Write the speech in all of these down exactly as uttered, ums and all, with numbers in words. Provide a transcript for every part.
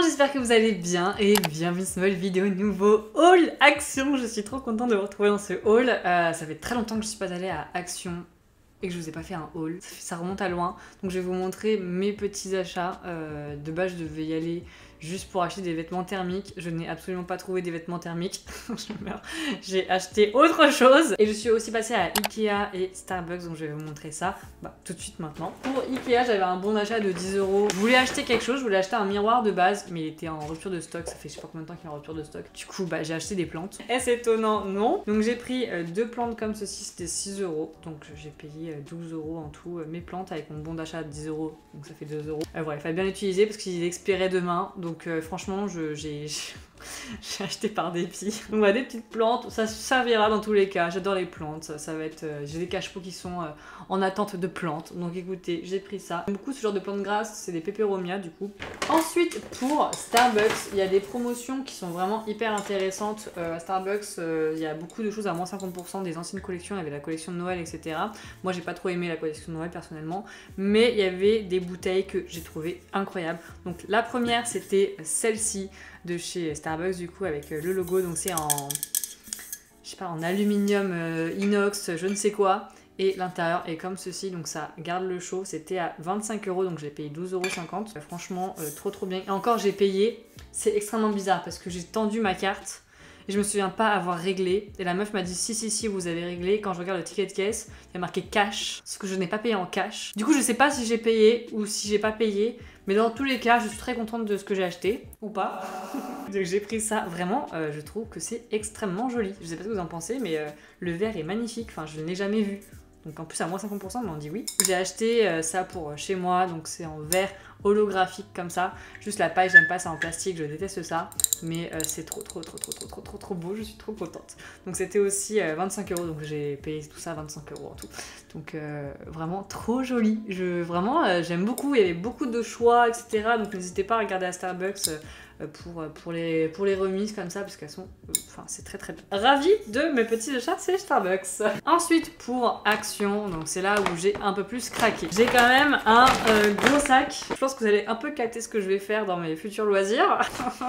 j'espère que vous allez bien et bienvenue sur une nouvelle vidéo, nouveau haul Action. Je suis trop contente de vous retrouver dans ce haul. Euh, ça fait très longtemps que je suis pas allée à Action et que je vous ai pas fait un haul. Ça, fait, ça remonte à loin. Donc je vais vous montrer mes petits achats. Euh, de base, je devais y aller juste pour acheter des vêtements thermiques. Je n'ai absolument pas trouvé des vêtements thermiques. Je meurs. J'ai acheté autre chose. Et je suis aussi passée à Ikea et Starbucks, donc je vais vous montrer ça bah, tout de suite maintenant. Pour Ikea, j'avais un bon d'achat de dix euros. Je voulais acheter quelque chose, je voulais acheter un miroir de base, mais il était en rupture de stock. Ça fait je sais pas combien de temps qu'il est en rupture de stock. Du coup, bah, j'ai acheté des plantes. Est-ce étonnant? Non. Donc j'ai pris euh, deux plantes comme ceci, c'était six euros. Donc j'ai payé euh, douze euros en tout. Euh, mes plantes avec mon bon d'achat de dix euros, donc ça fait deux euros. Euh, voilà, il fallait bien l'utiliser parce qu'il expirait demain. Donc euh, franchement, j'ai j'ai acheté par dépit. Donc voilà, des petites plantes, ça servira dans tous les cas. J'adore les plantes, ça, ça va être... Euh, j'ai des cache-pots qui sont euh, en attente de plantes. Donc écoutez, j'ai pris ça. J'aime beaucoup ce genre de plantes grasses, c'est des peperomia du coup. Ensuite, pour Starbucks, il y a des promotions qui sont vraiment hyper intéressantes. Euh, à Starbucks, euh, il y a beaucoup de choses à moins cinquante pour cent des anciennes collections. Il y avait la collection de Noël, et cetera. Moi, j'ai pas trop aimé la collection de Noël personnellement. Mais il y avait des bouteilles que j'ai trouvées incroyables. Donc la première, c'était celle-ci de chez Starbucks du coup avec le logo, donc c'est en je sais pas en aluminium euh, inox je ne sais quoi, et l'intérieur est comme ceci, donc ça garde le chaud. C'était à vingt-cinq euros, donc j'ai payé douze euros cinquante. Franchement euh, trop trop bien. Et encore j'ai payé, c'est extrêmement bizarre parce que j'ai tendu ma carte et je me souviens pas avoir réglé, et la meuf m'a dit si si si vous avez réglé. Quand je regarde le ticket de caisse, il y a marqué cash, ce que je n'ai pas payé en cash. Du coup je sais pas si j'ai payé ou si j'ai pas payé, mais dans tous les cas je suis très contente de ce que j'ai acheté, ou pas. Donc j'ai pris ça, vraiment euh, je trouve que c'est extrêmement joli. Je sais pas ce que vous en pensez, mais euh, le verre est magnifique, enfin je ne l'ai jamais vu. Donc en plus à moins cinquante pour cent, on m'en dit oui. J'ai acheté euh, ça pour euh, chez moi, donc c'est en verre holographique comme ça. Juste la paille, j'aime pas ça en plastique, je déteste ça. Mais euh, c'est trop trop trop trop trop trop trop trop beau, je suis trop contente. Donc c'était aussi euh, vingt-cinq euros, donc j'ai payé tout ça vingt-cinq euros en tout. Donc euh, vraiment trop joli. Je, vraiment euh, j'aime beaucoup, il y avait beaucoup de choix, et cetera. Donc n'hésitez pas à regarder à Starbucks euh, pour, pour, les, pour les remises comme ça, parce qu'elles sont... Enfin c'est très très bien. Ravie de mes petits achats, c'est Starbucks. Ensuite pour Action, donc c'est là où j'ai un peu plus craqué. J'ai quand même un euh, gros sac. Je pense que vous allez un peu capter ce que je vais faire dans mes futurs loisirs.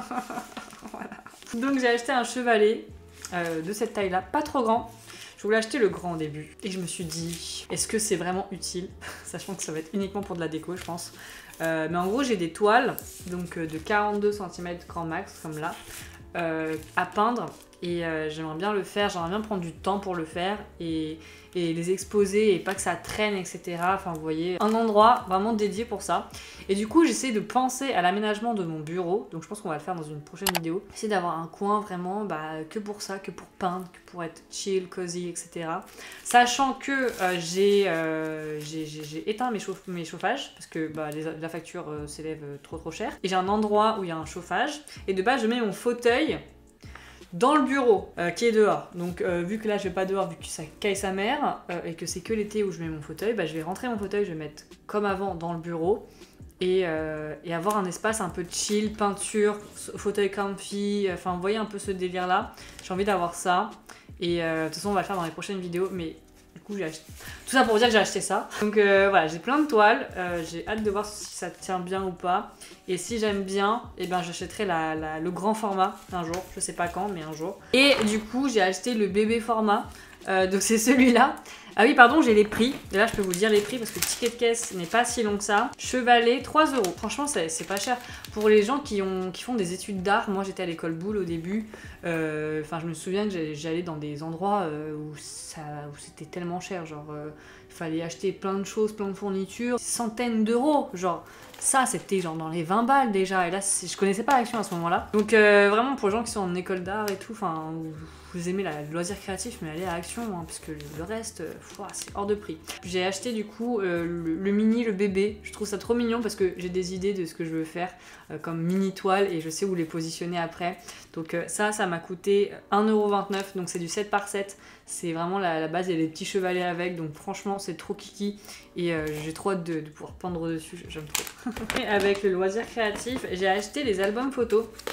Voilà. Donc j'ai acheté un chevalet euh, de cette taille là, pas trop grand. Je voulais acheter le grand au début et je me suis dit est-ce que c'est vraiment utile, sachant que ça va être uniquement pour de la déco je pense. Euh, mais en gros j'ai des toiles donc euh, de quarante-deux centimètres grand max comme là euh, à peindre, et euh, j'aimerais bien le faire, j'aimerais bien prendre du temps pour le faire et, et les exposer et pas que ça traîne, et cetera. Enfin vous voyez, un endroit vraiment dédié pour ça. Et du coup j'essaie de penser à l'aménagement de mon bureau, donc je pense qu'on va le faire dans une prochaine vidéo. J'essaie d'avoir un coin vraiment bah, que pour ça, que pour peindre, que pour être chill, cozy, et cetera. Sachant que euh, j'ai euh, éteint mes, chauffe mes chauffages parce que bah, les, la facture euh, s'élève trop trop cher. Et j'ai un endroit où il y a un chauffage et de base je mets mon fauteuil dans le bureau euh, qui est dehors. Donc euh, vu que là je vais pas dehors, vu que ça caille sa mère euh, et que c'est que l'été où je mets mon fauteuil, bah, je vais rentrer mon fauteuil, je vais mettre comme avant dans le bureau et, euh, et avoir un espace un peu chill, peinture, fauteuil comfy, enfin vous voyez un peu ce délire là. J'ai envie d'avoir ça et euh, de toute façon on va le faire dans les prochaines vidéos, mais du coup j'ai acheté tout ça pour dire que j'ai acheté ça. Donc euh, voilà, j'ai plein de toiles, euh, j'ai hâte de voir si ça tient bien ou pas. Et si j'aime bien, et eh ben j'achèterai la, la, le grand format un jour, je sais pas quand, mais un jour. Et du coup j'ai acheté le bébé format, euh, donc c'est celui-là. Ah oui pardon, j'ai les prix, et là je peux vous dire les prix parce que le ticket de caisse n'est pas si long que ça. Chevalet, trois euros, franchement c'est pas cher. Pour les gens qui, ont, qui font des études d'art, moi j'étais à l'école Boulle au début, euh, enfin je me souviens que j'allais dans des endroits euh, où, où c'était tellement cher, genre euh, il fallait acheter plein de choses, plein de fournitures, centaines d'euros, genre ça c'était genre dans les vingt balles déjà, et là je connaissais pas Action à ce moment là. Donc euh, vraiment pour les gens qui sont en école d'art et tout, enfin vous aimez la, le loisir créatif, mais allez à Action, hein, parce que le reste, euh, c'est hors de prix. J'ai acheté du coup euh, le, le mini, le bébé. Je trouve ça trop mignon parce que j'ai des idées de ce que je veux faire euh, comme mini toile et je sais où les positionner après. Donc euh, ça, ça m'a coûté un euro vingt-neuf, donc c'est du sept par sept. C'est vraiment la, la base, il y a des petits chevalets avec, donc franchement c'est trop kiki et euh, j'ai trop hâte de, de pouvoir peindre dessus, j'aime trop. Et avec le loisir créatif, j'ai acheté les albums photos.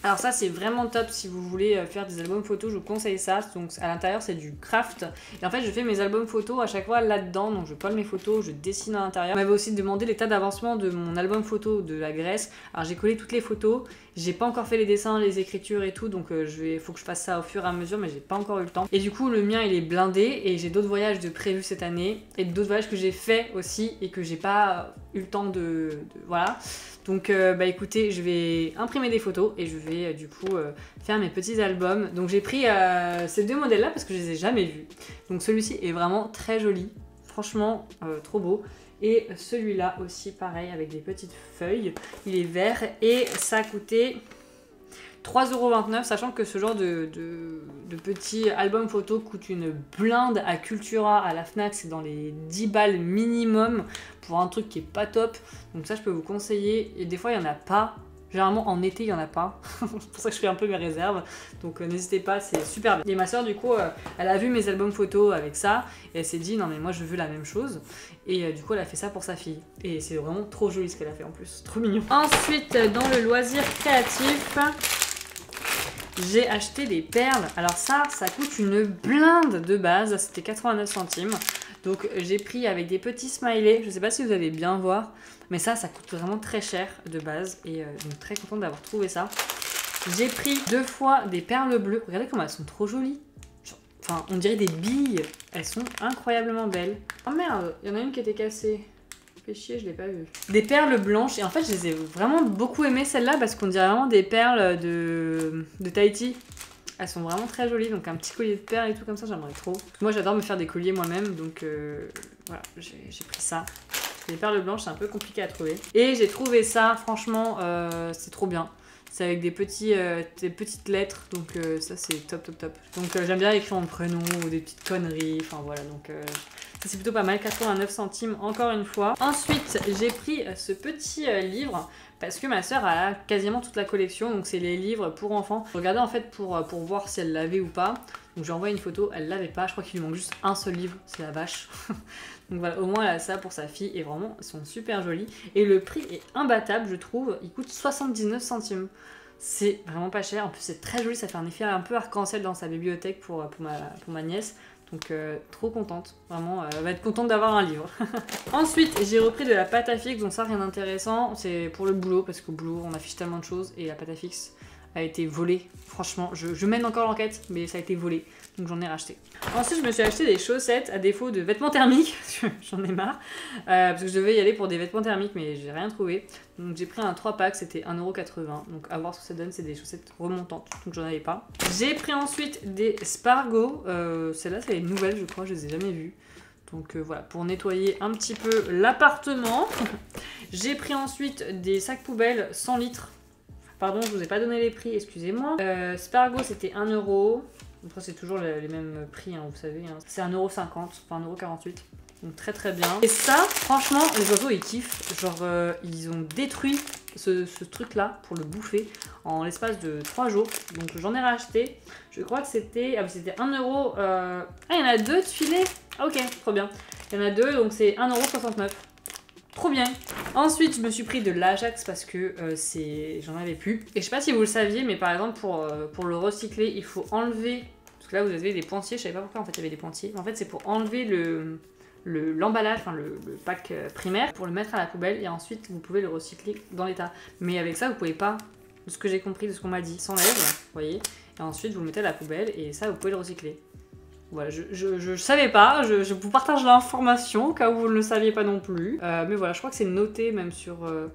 Alors ça c'est vraiment top si vous voulez faire des albums photos, je vous conseille ça. Donc à l'intérieur c'est du craft. Et en fait je fais mes albums photos à chaque fois là-dedans. Donc je colle mes photos, je dessine à l'intérieur. On m'avait aussi demandé l'état d'avancement de mon album photo de la Grèce. Alors j'ai collé toutes les photos. J'ai pas encore fait les dessins, les écritures et tout. Donc euh, je vais, faut que je fasse ça au fur et à mesure, mais j'ai pas encore eu le temps. Et du coup le mien il est blindé. Et j'ai d'autres voyages de prévus cette année. Et d'autres voyages que j'ai fait aussi et que j'ai pas eu le temps de... de voilà. Donc euh, bah écoutez, je vais imprimer des photos et je vais euh, du coup euh, faire mes petits albums. Donc j'ai pris euh, ces deux modèles là parce que je les ai jamais vus. Donc celui-ci est vraiment très joli, franchement euh, trop beau. Et celui-là aussi pareil avec des petites feuilles, il est vert et ça a coûté trois euros vingt-neuf, sachant que ce genre de, de, de petit album photo coûte une blinde à Cultura, à la Fnac, c'est dans les dix balles minimum pour un truc qui est pas top. Donc ça je peux vous conseiller, et des fois il y en a pas, généralement en été il y en a pas, c'est pour ça que je fais un peu mes réserves, donc euh, n'hésitez pas, c'est super bien. Et ma soeur du coup, euh, elle a vu mes albums photos avec ça, et elle s'est dit non mais moi je veux la même chose, et euh, du coup elle a fait ça pour sa fille, et c'est vraiment trop joli ce qu'elle a fait en plus, trop mignon. Ensuite dans le loisir créatif, j'ai acheté des perles. Alors ça, ça coûte une blinde de base. C'était quatre-vingt-neuf centimes. Donc j'ai pris avec des petits smileys. Je sais pas si vous allez bien voir. Mais ça, ça coûte vraiment très cher de base. Et euh, donc très contente d'avoir trouvé ça. J'ai pris deux fois des perles bleues. Regardez comme elles sont trop jolies. Enfin, on dirait des billes. Elles sont incroyablement belles. Oh merde, il y en a une qui était cassée. Fait chier, je l'ai pas vu. Des perles blanches, et en fait je les ai vraiment beaucoup aimées celles-là parce qu'on dirait vraiment des perles de, de Tahiti. Elles sont vraiment très jolies, donc un petit collier de perles et tout comme ça, j'aimerais trop. Moi j'adore me faire des colliers moi-même, donc euh, voilà, j'ai pris ça. Les perles blanches c'est un peu compliqué à trouver. Et j'ai trouvé ça, franchement, euh, c'est trop bien. C'est avec des, petits, euh, des petites lettres, donc euh, ça c'est top top top. Donc euh, j'aime bien écrire mon prénom ou des petites conneries, enfin voilà, donc... Euh, c'est plutôt pas mal, quatre-vingt-neuf centimes encore une fois. Ensuite, j'ai pris ce petit euh, livre parce que ma soeur a quasiment toute la collection, donc c'est les livres pour enfants. Je regardais en fait pour, pour voir si elle l'avait ou pas. Donc j'ai envoyé une photo, elle l'avait pas, je crois qu'il lui manque juste un seul livre, c'est la vache. Donc voilà, au moins elle a ça pour sa fille et vraiment, elles sont super jolies. Et le prix est imbattable, je trouve, il coûte soixante-dix-neuf centimes. C'est vraiment pas cher, en plus c'est très joli, ça fait un effet un peu arc-en-ciel dans sa bibliothèque pour, pour, ma, pour ma nièce. Donc euh, trop contente, vraiment, euh, elle va être contente d'avoir un livre. Ensuite, j'ai repris de la pâte à fixe, donc ça rien d'intéressant, c'est pour le boulot, parce qu'au boulot on affiche tellement de choses, et la pâte à fixe a été volée. Franchement, je, je mène encore l'enquête, mais ça a été volé, donc j'en ai racheté. Ensuite, je me suis acheté des chaussettes à défaut de vêtements thermiques, j'en ai marre, euh, parce que je devais y aller pour des vêtements thermiques, mais j'ai rien trouvé. Donc j'ai pris un trois pack, c'était un euro quatre-vingts, donc à voir ce que ça donne, c'est des chaussettes remontantes, donc j'en avais pas. J'ai pris ensuite des Spargo, euh, celles-là c'est les nouvelles, je crois, je les ai jamais vues. Donc euh, voilà, pour nettoyer un petit peu l'appartement. J'ai pris ensuite des sacs poubelles cent litres. Pardon, je vous ai pas donné les prix, excusez-moi. Euh, Spargo, c'était un euro. Après, c'est toujours les, les mêmes prix, hein, vous savez. Hein. C'est un euro cinquante, enfin un euro quarante-huit. Donc très très bien. Et ça, franchement, les oiseaux, ils kiffent. Genre, euh, ils ont détruit ce, ce truc-là pour le bouffer en l'espace de trois jours. Donc j'en ai racheté. Je crois que c'était... Ah, c'était un euro... Euh... Ah, il y en a deux de filets. Ah, ok, trop bien. Il y en a deux, donc c'est un euro soixante-neuf. Trop bien. Ensuite, je me suis pris de l'Ajax parce que euh, c'est, j'en avais plus. Et je sais pas si vous le saviez, mais par exemple, pour, euh, pour le recycler, il faut enlever... Parce que là, vous avez des pointillés. Je savais pas pourquoi, en fait, il y avait des pointillés. En fait, c'est pour enlever le... l'emballage, enfin le, le pack primaire, pour le mettre à la poubelle et ensuite vous pouvez le recycler dans l'état. Mais avec ça vous pouvez pas, de ce que j'ai compris, de ce qu'on m'a dit, s'enlève, vous voyez, et ensuite vous le mettez à la poubelle et ça vous pouvez le recycler. Voilà, je, je, je savais pas, je, je vous partage l'information au cas où vous ne le saviez pas non plus. Euh, mais voilà, je crois que c'est noté même sur... Euh,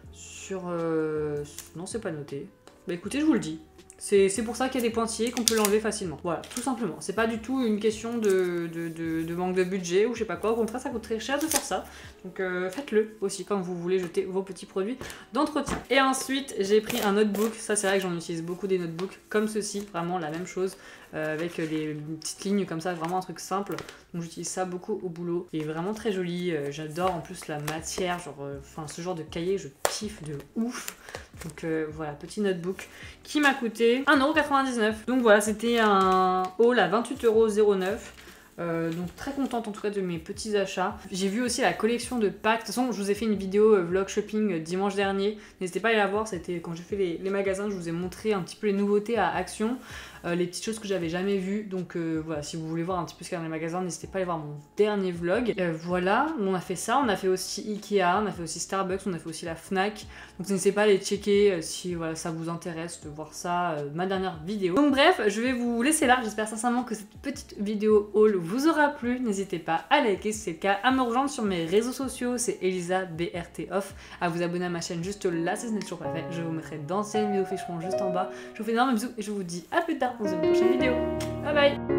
sur euh, non, c'est pas noté. Bah écoutez, je vous le dis. C'est pour ça qu'il y a des pointillés, qu'on peut l'enlever facilement. Voilà, tout simplement. C'est pas du tout une question de, de, de, de manque de budget ou je sais pas quoi. Au contraire, ça coûte très cher de faire ça. Donc euh, faites-le aussi quand vous voulez jeter vos petits produits d'entretien. Et ensuite, j'ai pris un notebook. Ça, c'est vrai que j'en utilise beaucoup des notebooks comme ceci. Vraiment la même chose. Euh, avec des petites lignes comme ça, vraiment un truc simple. Donc j'utilise ça beaucoup au boulot. Il est vraiment très joli. Euh, J'adore en plus la matière. Genre, enfin euh, ce genre de cahier, je kiffe de ouf. Donc euh, voilà, petit notebook qui m'a coûté un euro quatre-vingt-dix-neuf. Donc voilà, c'était un haul à vingt-huit euros zéro neuf. Euh, donc très contente en tout cas de mes petits achats. J'ai vu aussi la collection de packs. De toute façon, je vous ai fait une vidéo euh, vlog shopping euh, dimanche dernier. N'hésitez pas à aller la voir, c'était quand j'ai fait les, les magasins, je vous ai montré un petit peu les nouveautés à Action. Euh, les petites choses que j'avais jamais vues. Donc euh, voilà, si vous voulez voir un petit peu ce qu'il y a dans les magasins, n'hésitez pas à aller voir mon dernier vlog. Euh, voilà, on a fait ça, on a fait aussi Ikea, on a fait aussi Starbucks, on a fait aussi la Fnac. Donc n'hésitez pas à aller checker euh, si voilà, ça vous intéresse de voir ça, euh, ma dernière vidéo. Donc bref, je vais vous laisser là. J'espère sincèrement que cette petite vidéo haul vous aura plu. N'hésitez pas à liker si c'est le cas, à me rejoindre sur mes réseaux sociaux, c'est Elisa B R T Off, à vous abonner à ma chaîne juste là si ce n'est toujours pas fait. Je vous mettrai d'anciennes vidéos ficheront juste en bas. Je vous fais d'énormes bisous et je vous dis à plus tard dans une prochaine vidéo. Bye bye.